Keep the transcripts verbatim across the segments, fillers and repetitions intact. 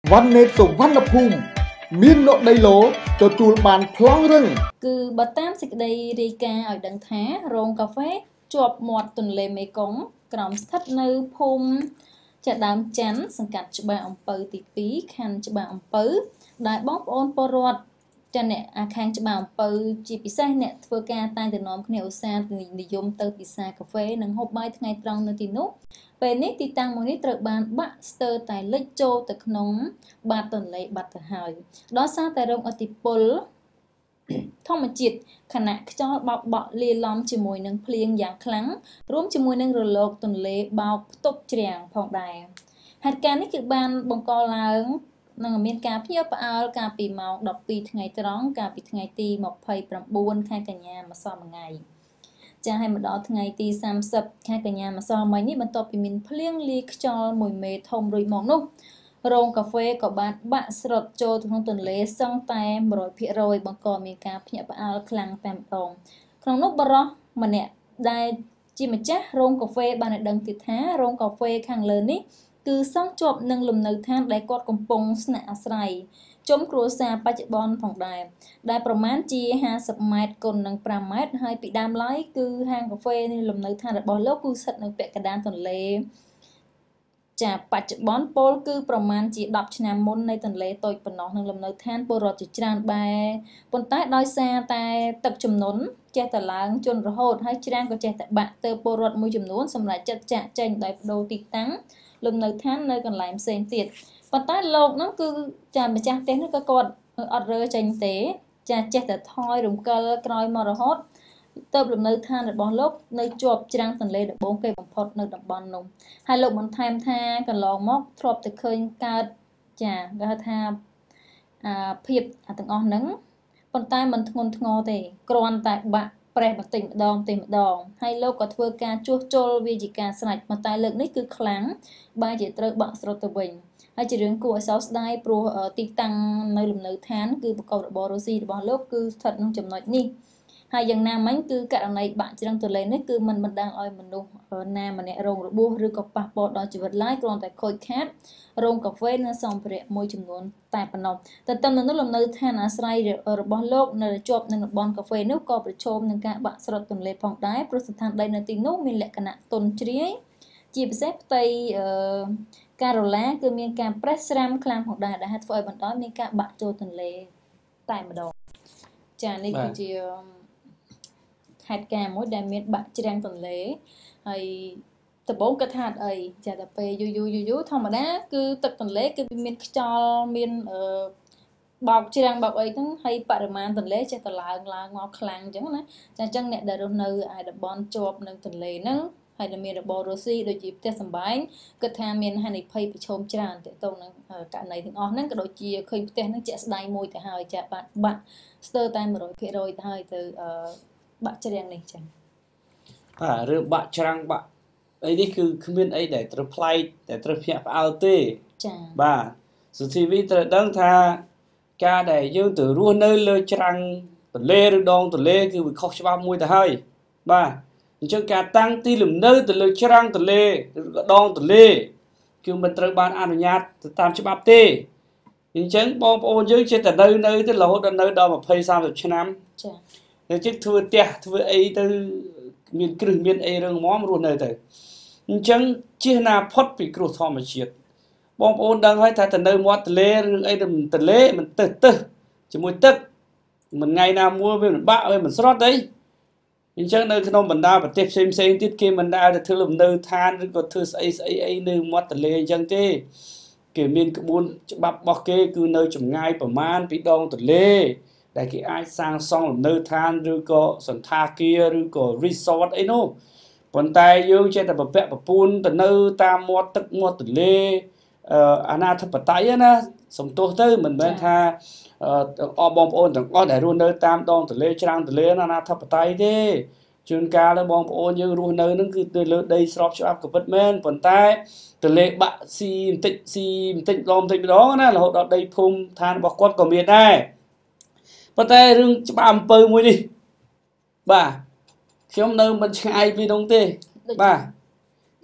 វ៉ាន់ណេតសុវណ្ណភូមិមានលោកដីឡូទទួលបានប្លង់រឹងគឺបើតាមសេចក្តីរាយការណ៍ឲ្យដឹងថារោងកាហ្វេជាប់មាត់ទន្លេមេគង្គក្រោមស្ថិតនៅភូមិចាដើមច័ន្ទសង្កាត់ច្បារអំពៅទីពីរខណ្ឌច្បារអំពៅដែលបងប្អូនពលរដ្ឋចាអ្នកអាខាងច្បារអំពៅជាពិសេសអ្នកធ្វើការតែងតែនាំគ្នាឧស្សាហ៍និយមទៅពិសាកាហ្វេនិងហូបបាយថ្ងៃត្រង់នៅទីនោះពេលនេះទីតាំងមួយនេះត្រូវបានបាក់ស្ទើរតែលិចចូលទៅក្នុងបាតទន្លេបាត់ទៅហើយដោយសារតែរងឥទ្ធិពលធម្មជាតិខណៈខ្យល់បោកបក់លាយឡំជាមួយនឹងភ្លៀងយ៉ាងខ្លាំងរួមជាមួយនឹងរលកទន្លេបោកផ្ទប់ជ្រាំងផងដែរហេតុការណ៍នេះគឺបានបង្កឡើងនឹងមានការភ្ញាក់ផ្អើលកាលពីម៉ោងដប់ពីរថ្ងៃត្រង់កាលពីថ្ងៃទីម្ភៃប្រាំបួនខែកញ្ញាម្សិលមិញចាឲ្យមកដល់ថ្ងៃទីសាមសិបខែកញ្ញាម្សិលមិញនេះបន្ទាប់ពីមានភ្លៀងលាយខ្យល់មួយមេធំរួចមកនោះរោងកាហ្វេក៏បានបាក់ស្រុតចូលទៅក្នុងទន្លេសឹងតែ một trăm phần trăm បង្កមានការភ្ញាក់ផ្អើលខ្លាំងតែម្ដងក្នុងនោះបរិសម្នាក់ដែលជាម្ចាស់រោងកាហ្វេបានឲ្យដឹងទៀតថារោងកាហ្វេខាងលើនេះគឺសង់ជាប់នឹងលំនៅឋានដែលគាត់កំពុងស្នាក់អាស្រ័យជុំគ្រួសារបច្ចុប្បន្នផងដែរដែលប្រមាណជាห้าสิบម៉ែត្រគុណនឹងប្រាំម៉ែត្រហើយពីដើមឡើយគឺហាងកាហ្វេនេះលំនៅឋានរបស់លោកគឺស្ថិតនៅពាក់កណ្ដាលទន្លេចាបច្ចុប្បន្នពលគឺប្រមាណជាដប់ឆ្នាំមុននៃទន្លេតូចប៉ុណ្ណោះនឹងលំនៅឋានពលរដ្ឋជាច្រើនបែបប៉ុន្តែដោយសារតែទឹកជំនន់ចេះតែឡើងជន់រហូតហើយច្រាំងក៏ចេះតែបាក់ទៅពលរដ្ឋមួយចំនួនសម្រាប់ចាត់ចាក់ចេញដោយបដូរទីតាំងលំនៅឋាននៅកន្លែងផ្សេងទៀតប៉ុន្តែលោកហ្នឹងគឺចាម្ចាស់ផ្ទះហ្នឹងក៏គាត់អត់រើចេញទេចាចេះតែថយរំកិលក្រោយមករហូតទៅលំនៅឋានរបស់លោកនៅជាប់ច្រាំងទន្លេដំបូងគេបំផុតនៅតំបន់នោះហើយលោកបន្ថែមថាកន្លងមកធ្លាប់តែឃើញកើតចាគេហៅថាអាភាពអាទាំងអស់ហ្នឹងប៉ុន្តែមិនធ្ងន់ធ្ងរទេគ្រាន់តែបាក់ប្រេះបន្តិចម្ដងបន្តិចម្ដងហើយលោកក៏ធ្វើការជួសជុលវាជាការស្រេចប៉ុន្តែលើកនេះគឺខ្លាំងបែរជាត្រូវបាក់ស្រុតទៅវិញហើយជារឿងគួរឲ្យសោកស្ដាយព្រោះទីតាំងនៅលំនៅឋានគឺប្រកបរបររស៊ីរបស់លោកគឺស្ថិតក្នុងចំណុចនេះហើយយ៉ាងណាមិញគឺករណីបាក់ច្រាំងទន្លេនេះគឺមិនបណ្ដាលឲ្យមនុស្សណាម្នាក់រងរបួសឬក៏ប៉ះពាល់ដល់ជីវិតឡើយគ្រាន់តែខូចខាតរោងកាហ្វេនិងសម្ភារៈមួយចំនួនតែប៉ុណ្ណោះតែតាមនោះលំនៅឋានអាស្រ័យរបស់លោកនៅជាប់នឹងតំបន់កាហ្វេនោះក៏ប្រឈមនឹងការបាក់ស្រុតទន្លេផងដែរព្រោះស្ថានដីនៅទីនោះមានលក្ខណៈទន់ជ្រាយជាពិសេសផ្ទៃអឺការ៉ូឡាគឺមានការប្រេះស្រាំខ្លាំងផងដែរដែលធ្វើឲ្យបណ្ដោយមានការបាក់ចូលទន្លេតែម្ដងចានេះគឺជាហេតុការណ៍មួយដែលមានបាក់ច្រាំងទន្លេហើយដំបូងគាត់ថាអត់អីចាតែពេលយូរយូរយូរយូរធម្មតាគឺទឹកទន្លេគឺមានខ្យល់មានអឺបោកច្រាំងបោកអីហ្នឹងហើយបរិមាណទន្លេចេះតែឡើងឡើងមកខ្លាំងអញ្ចឹងណាចាអញ្ចឹងអ្នកដែលរស់នៅឯតំបន់ជាប់នឹងទន្លេហ្នឹងហើយដែលមានរបររស់ស៊ីដូចជាផ្ទះសម្បែងគិតថាមានហានិភ័យប្រឈមច្រើនទាក់ទងនឹងករណីទាំងអស់ហ្នឹងក៏ដូចជាឃើញផ្ទះហ្នឹងជាក់ស្ដែងមួយទៅហើយចាបាក់បាក់ស្ទើរតែ một trăm phần trăm ទៅហើយទៅអឺបាក់ច្រាំងនេះចឹងបាទរឿងបាក់ច្រាំងបាក់អីនេះគឺគ្មានអីដែលត្រូវប្លែកតែត្រូវភ្ញាក់ផ្អើលទេចាបាទសុធីវីត្រូវដឹងថាការដែលយើងទៅរស់នៅលើច្រាំងទន្លេឬដងទន្លេគឺវាខុសច្បាប់មួយទៅហើយបាទអញ្ចឹងការតាំងទីលំនៅទៅលើច្រាំងទន្លេឬក៏ដងទន្លេគឺមិនត្រូវបានអនុញ្ញាតទៅតាមច្បាប់ទេអញ្ចឹងបងប្អូនយើងចេះតែនៅនៅទៅរហូតដល់នៅដល់ยี่สิบ 30ឆ្នាំចាអញ្ចឹងធ្វើផ្ទះធ្វើអីទៅមានគ្រឹះមានអីរឹងមាំរស់នៅទៅអញ្ចឹងជៀសណាផុតពីគ្រោះធម្មជាតិបងប្អូនដឹងហើយថាទៅនៅមាត់ទន្លេឬអីទៅទន្លេមិនទៅទៅជាមួយទឹកមួយថ្ងៃណាមួយវាមិនបាក់វាមិនស្រត់អីអញ្ចឹងនៅក្នុងបណ្ដាប្រទេសផ្សេងផ្សេងទៀតគេមិនដែលទៅធ្វើលំនៅឋានឬក៏ធ្វើស្អីស្អីអីនៅមាត់ទន្លេអញ្ចឹងទេគេមានក្បួនច្បាប់របស់គេគឺនៅចម្ងាយប្រមាណពីដងទន្លេដែលគេអាចសាងសង់លំនៅឋានឬក៏សន្តាគារឬក៏ resort អីនោះប៉ុន្តែយើងចេះតែប្រពាក់ប្រពូនទៅនៅតាមមាត់ទឹកមាត់ទន្លេអាណាធិបតេយ្យណាសំទោសទៅមិនមែនថាអបបងប្អូនទាំងអស់ដែលរស់នៅតាមដងទន្លេច្រាំងទន្លេអាណាធិបតេយ្យទេជួនកាលបងប្អូនយើងរស់នៅនឹងគឺទៅលើដីស្របច្បាប់ក៏ពិតមែនប៉ុន្តែទន្លេបាក់ស៊ីបន្តិចស៊ីបន្តិចម្ដងបន្តិចម្ដងណារហូតដល់ដីភូមិឋានរបស់គាត់ក៏មានដែរប៉ុន្តែរឿងច្បាប់អំពើមួយនេះបាទខ្ញុំនៅមិនឆ្ងាយពីនោះទេបាទ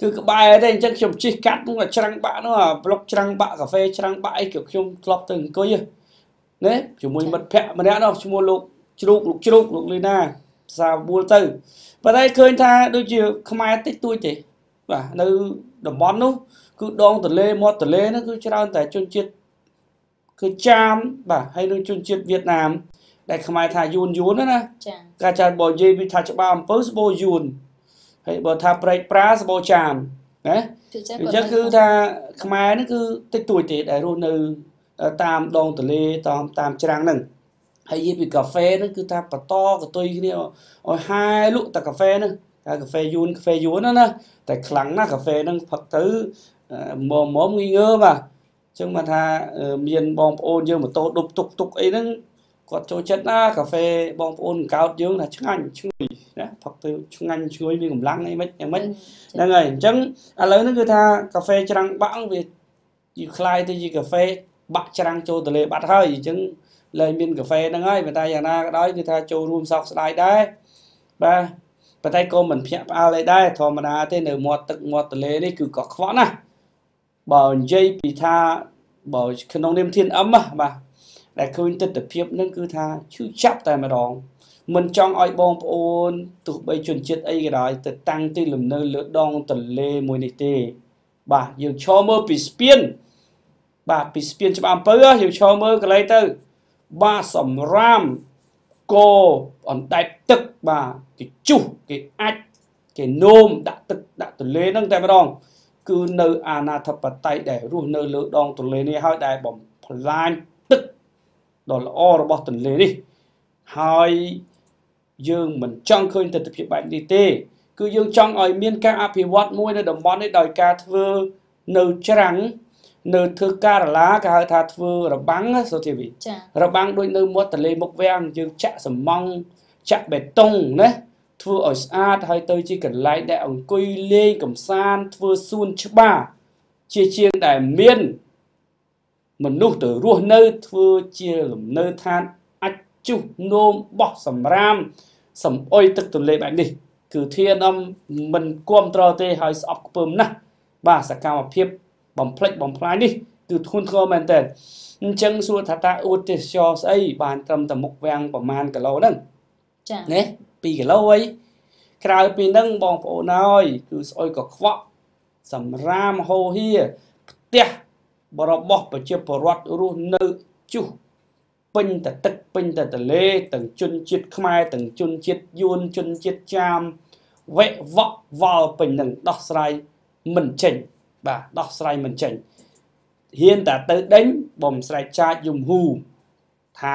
គឺក្បែរទេអញ្ចឹងខ្ញុំជិះកាត់នោះច្រាំងបាក់នោះប្លុកច្រាំងបាក់កាហ្វេច្រាំងបាក់អីគឺខ្ញុំធ្លាប់ទៅអង្គុយណាជាមួយមិត្តភក្តិម្នាក់នោះឈ្មោះលោកជ្រូកលោកជ្រូកលោកលីណាភាសាបួលទៅប៉ុន្តែឃើញថាដូចជាខ្មែរតិចតួចទេបាទនៅតំបន់នោះគឺដងទន្លេមាត់ទន្លេនោះគឺច្រើនតែជនជាតិគឺចាមបាទហើយនឹងជនជាតិវៀតណាមដែលខ្មែរថាយួនយួនណាចាការចាត់បើនិយាយពីថាច្បាប់អំពើស្បូយួនហើយបើថាប្រេកប្រាស្បូចាមណាអញ្ចឹងគឺថាខ្មែរនេះគឺតិចតួចទេដែលរស់នៅតាមដងទន្លេតាមតាមច្រាំងហ្នឹងហើយនិយាយពីកាហ្វេហ្នឹងគឺថាបន្តកតុយគ្នាឲ្យហាយលក់តែកាហ្វេហ្នឹងតែកាហ្វេយួនកាហ្វេយួនណាណាតែខ្លាំងណាស់កាហ្វេហ្នឹងផឹកទៅមុំមុំងីងើបាទអញ្ចឹងមកថាមានបងប្អូនយើងម៉ូតូដប់ទុកទុកអីហ្នឹងគាត់ចូលចិត្តណាកាហ្វេបងប្អូនកោតយើងថាឆ្ងាញ់ឈ្ងុយណាផឹកទៅឆ្ងាញ់ឈ្ងុយមានកម្លាំងអីមិនយ៉ាងម៉េចហ្នឹងហើយអញ្ចឹងឥឡូវហ្នឹងគឺថាកាហ្វេច្រាំងបាក់វាជាคล้ายទៅជាកាហ្វេបាក់ច្រាំងចូលទន្លេបាត់ហើយអញ្ចឹងលែងមានកាហ្វេហ្នឹងហើយប៉ុន្តែយ៉ាងណាក៏ដោយគឺថាចូលរួមសោកស្ដាយដែរបាទប៉ុន្តែក៏មិនភ្ញាក់ផ្អើលអីដែរធម្មតាទេនៅមាត់ទឹកមាត់ទន្លេនេះគឺក៏ខ្វក់ណាបើនិយាយពីថាបើក្នុងនាមធានអឹមបាទដែលឃើញទស្សនភាពហ្នឹងគឺថាឈឺចាប់តែម្ដងមិនចង់ឲ្យបងប្អូនទោះបីជនជាតិអីក៏ដោយទៅតាំងទីលំនៅលើដងទន្លេមួយនេះទេបាទយើងឈរមើលពីស្ពានបាទពីស្ពានច្បារអំពៅយើងឈរមើលកន្លែងទៅបាទសម្រាមគោអណ្ដែតទឹកបាទគេជុះគេអាចគេនោមដាក់ទឹកដាក់ទន្លេហ្នឹងតែម្ដងគឺនៅអាណាធិបតេយ្យដែលរស់នៅលើដងទន្លេនេះហើយដែលបំផ្លាញទឹកដ៏ល្អរបស់ទន្លេនេះហើយយើងមិនចង់ឃើញទស្សនវិជ្ជាបែបនេះទេគឺយើងចង់ឲ្យមានការអភិវឌ្ឍមួយនៅតំបន់នេះដោយការធ្វើនៅច្រាំងនៅធ្វើការឡាគេហៅថាធ្វើរបាំងសុធីវីចារបាំងដូចនៅមាត់ទន្លេមុខវាំងយើងចាក់សំង់ចាក់បេតុងណាធ្វើឲ្យស្អាតហើយទៅជាកន្លែងដែលអង្គុយលេងកំសាន្តធ្វើសួនច្បារជាជាងដែលមានមនុស្សទៅរស់នៅធ្វើជាលំនៅឋានអាចជុះនោមបោះសម្រាមសំអុយទឹកទន្លេបែបនេះគឺធានអំមិនគ្រប់ត្រទេហើយស្អប់ខ្ពើមណាស់បាទសកម្មភាពបំផ្លិចបំផ្លាញនេះគឺធ្ងន់ធ្ងរមែនតើអញ្ចឹងសួរថាតើអួតទេសចរស្អីបានត្រឹមតែមុខវាំងប្រមាណគីឡូហ្នឹងចា៎ណាពីរគីឡូអីក្រៅពីហ្នឹងបងប្អូនហើយគឺស្អុយកខ្វក់សម្រាមហូរហៀផ្ទះរបស់ប្រជាពលរដ្ឋរស់នៅជុះពេញតែទឹកពេញតែទន្លេទាំងជនជាតិខ្មែរទាំងជនជាតិយួនជនជាតិចាមវេវក់វល់ពេញនឹងដោះស្រាយមិនចេញបាទដោះស្រាយមិនចេញហ៊ានតែទៅដេញបំស្រែកចាចយំហ៊ូថា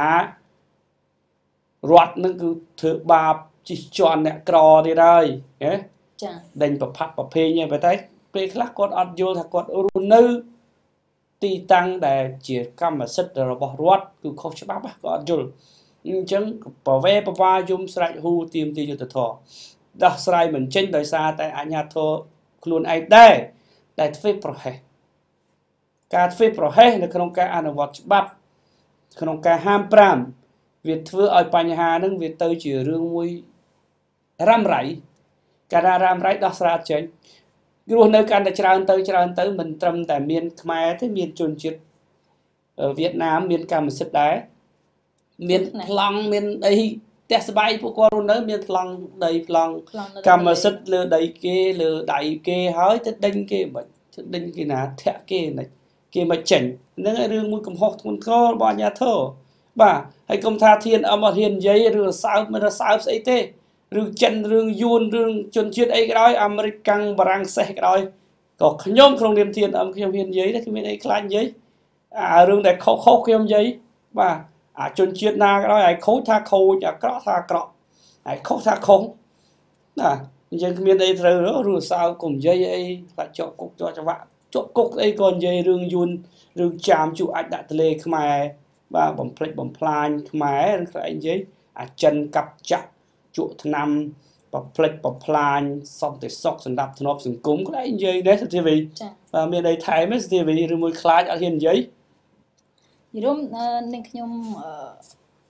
រដ្ឋនឹងគឺធ្វើបាបជិះជាន់អ្នកក្រទៀតហើយណាចាដេញប្រផាត់ប្រភេងហ្នឹងតែពេលខ្លះគាត់អត់យល់ថាគាត់រស់នៅទីតាំងដែលជាកម្មសិទ្ធិរបស់រដ្ឋគឺខុសច្បាប់ក៏អត់យល់អញ្ចឹងប្រវេប្រវាយំស្រែកហ៊ូទៀមទីយុទ្ធធរដោះស្រាយមិនចេញដោយសារតែអាជ្ញាធរខ្លួនឯងដែរដែលធ្វើប្រហែសការធ្វើប្រហែសនៅក្នុងការអនុវត្តច្បាប់ក្នុងការហាមប្រាមវាធ្វើឲ្យបញ្ហាហ្នឹងវាទៅជារឿងមួយរ៉ាំរ៉ៃការរ៉ាំរ៉ៃដោះស្រាយចេញរស់នៅកាន់តែច្រើនទៅច្រើនទៅមិនត្រឹមតែមានខ្មែរទេមានជនជាតិវៀតណាមមានកម្មសិទ្ធិដែរមានប្លង់មានអីផ្ទះស្បែកពួកគាត់រស់នៅមានប្លង់ដីប្លង់កម្មសិទ្ធិលើដីគេលើដៃគេហើយទៅដេញគេមិនទៅដេញគេណាធាក់គេណាគេមិនចេញហ្នឹងរឿងមួយកំហុសធ្ងន់ធ្ងររបស់អាជ្ញាធរបាទហើយកុំថាធានអមអត់ហ៊ាននិយាយរឿងសើបមិនសើបស្អីទេរឿងចិនរឿងយួនរឿងជនជាតិអីក៏ដោយអាមេរិកកាំងបារាំងសេះក៏ដោយក៏ខ្ញុំក្នុងនាមធានអមខ្ញុំហ៊ាននិយាយដែរគ្មានអីខ្លាចនិយាយអារឿងដែលខុសខុសខ្ញុំនិយាយបាទអាជនជាតិណាក៏ដោយឲ្យខូចថាខូចអាក្រក់ថាអាក្រក់ឲ្យខុសថាខុសណាអញ្ចឹងគ្មានអីត្រូវរឿងសើបកុំនិយាយអីខ្លាចជាប់គុកជាប់ច្បាប់ជាប់គុកអីក៏និយាយរឿងយួនរឿងចាមជូអាចដាក់ទលេខ្មែរបាទបំផ្លិចបំផ្លាញខ្មែរឬខ្លះអីនិយាយអាចិនកាប់ចាក់ជក់ថ្នាំបំផ្លិចបំផ្លាញសន្តិសុខសម្រាប់ធ្នាប់សង្គមខ្លះអីនិយាយដែរសុធីវីបាទមានអីថែមទេសុធីវីឬមួយខ្លាចអត់ហ៊ាននិយាយយរុំនឹងខ្ញុំ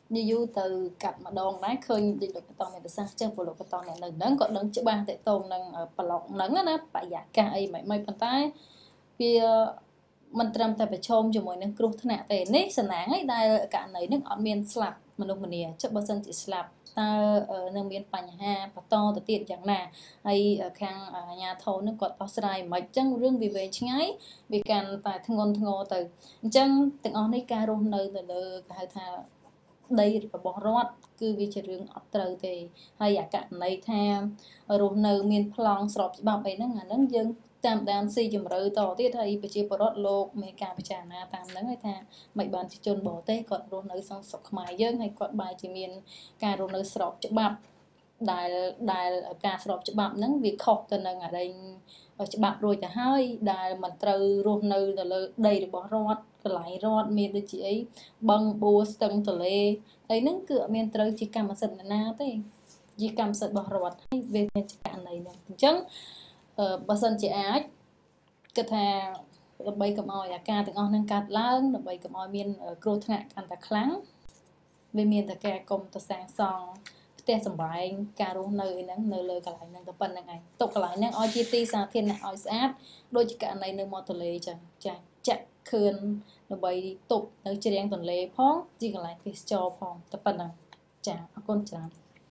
យូរយូរទៅកាត់ម្ដងដែរឃើញដូចលោកបតមានប្រសាសន៍ចឹងព្រោះលោកបតអ្នកនៅហ្នឹងក៏ដឹងច្បាស់តេតងនឹងប្លុកហ្នឹងណាបរិយាកាសអីមិនមិនប៉ុន្តែវាមិនត្រឹមតែប្រឈមជាមួយនឹងគ្រោះថ្នាក់ទេនេះសំណាងឯដែលករណីហ្នឹងអត់មានស្លាប់មនុស្សម្នាចុះបើសិនជាស្លាប់តើនឹងមានបញ្ហាបន្តទៅទៀតយ៉ាងណាហើយខាងអាជ្ញាធរនឹងគាត់ដោះស្រាយមិនអញ្ចឹងរឿងវាវែងឆ្ងាយវាកាន់តែធ្ងន់ធ្ងរទៅអញ្ចឹងទាំងអស់នេះការរស់នៅទៅលើគេហៅថាដីរបស់រដ្ឋគឺវាជារឿងអត់ត្រូវទេហើយអាករណីថារស់នៅមានប្លង់ស្របច្បាប់អីហ្នឹងអាហ្នឹងយើងតាមដានស៊ីជម្រៅតទៀតហើយប្រជាពលរដ្ឋលោកមានការពិចារណាតាមហ្នឹងហើយថាមិនបានជាជនបរទេសគាត់រស់នៅក្នុងស្រុកខ្មែរយើងហើយគាត់បែរជាមានការរស់នៅស្របច្បាប់ដែលដែលការស្របច្បាប់ហ្នឹងវាខុសទៅនឹងអរិញច្បាប់រួចទៅហើយដែលមិនត្រូវរស់នៅទៅលើដីរបស់រដ្ឋកន្លែងរដ្ឋមានដូចជាអីបឹងបួស្ទឹងទលេអីហ្នឹងគឺអត់មានត្រូវជាកម្មសិទ្ធិណាទេជាកម្មសិទ្ធិរបស់រដ្ឋហើយវាមានករណីហ្នឹងអញ្ចឹងបើសិនជាអាចគិតថាដើម្បីកុំឲ្យអាការទាំងអស់ហ្នឹងកើតឡើងដើម្បីកុំឲ្យមានគ្រោះថ្នាក់កាន់តែខ្លាំងវាមានតែការកុំទៅសាងសង់ផ្ទះសម្បែងការរស់នៅអីហ្នឹងនៅលើកន្លែងហ្នឹងតែប៉ុណ្្នឹងឯងទុកកន្លែងហ្នឹងឲ្យជាទីសាធារណៈឲ្យស្អាតដូចជាករណីនៅមាត់ទន្លេចឹងចាចាក់ខឿនដើម្បីទប់នៅជ្រាំងទន្លេផងជាកន្លែងទេសចរផងតែប៉ុណ្្នឹងចាអរគុណច្រើន